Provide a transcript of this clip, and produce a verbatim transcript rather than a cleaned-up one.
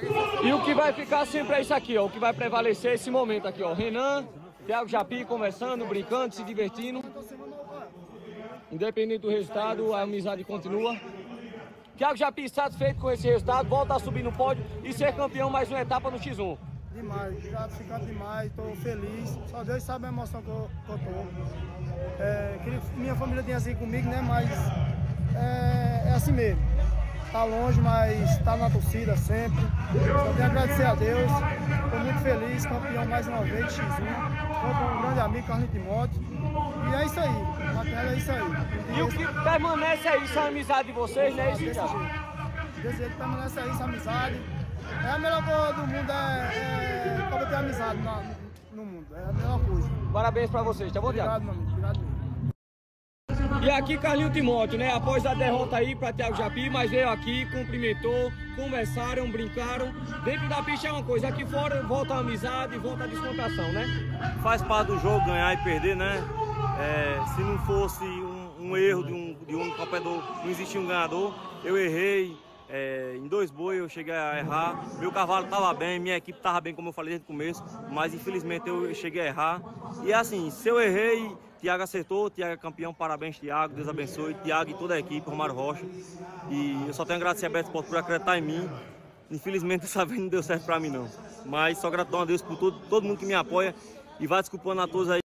E o que vai ficar sempre é isso aqui, ó. O que vai prevalecer é esse momento aqui, ó. Renan, Thiago Japi conversando, brincando, se divertindo. Independente do resultado, a amizade continua. Thiago Japi satisfeito com esse resultado, volta a subir no pódio e ser campeão mais uma etapa no X um. Demais, gratificado demais, estou feliz. Só Deus sabe a emoção que eu, que eu tô. É, queria que minha família tenha assim comigo, né? Mas é, é assim mesmo. Tá longe, mas tá na torcida sempre. Só tenho a agradecer a Deus. Estou muito feliz, campeão mais uma vez, X um. Contra um grande amigo, Carlinhos Timóteo. E é isso aí. Na tela é isso aí. E, e o que permanece é isso, a amizade de vocês, né? Isso, desse jeito. Desse jeito permanece é isso, a amizade. É a melhor coisa do mundo, é, é para ter amizade na, no mundo. É a melhor coisa. Parabéns para vocês, tá bom, Thiago? Obrigado, meu amigo. Obrigado mesmo. E aqui Carlinhos Timóteo, né? Após a derrota aí para Thiago Japi, mas veio aqui, cumprimentou, conversaram, brincaram. Dentro da pista é uma coisa, aqui fora volta a amizade, volta a descontração, né? Faz parte do jogo ganhar e perder, né? É, se não fosse um, um erro de um, de um competidor, não existia um ganhador. Eu errei. É, em dois bois eu cheguei a errar, meu cavalo estava bem, minha equipe estava bem, como eu falei desde o começo, mas infelizmente eu cheguei a errar. E assim, se eu errei, Thiago acertou, Thiago é campeão, parabéns Thiago, Deus abençoe, Thiago e toda a equipe, Romário Rocha. E eu só tenho a agradecer a Beto Sport por acreditar em mim. Infelizmente dessa vez não deu certo para mim não, mas só gratidão a Deus por todo, todo mundo que me apoia e vai desculpando a todos aí.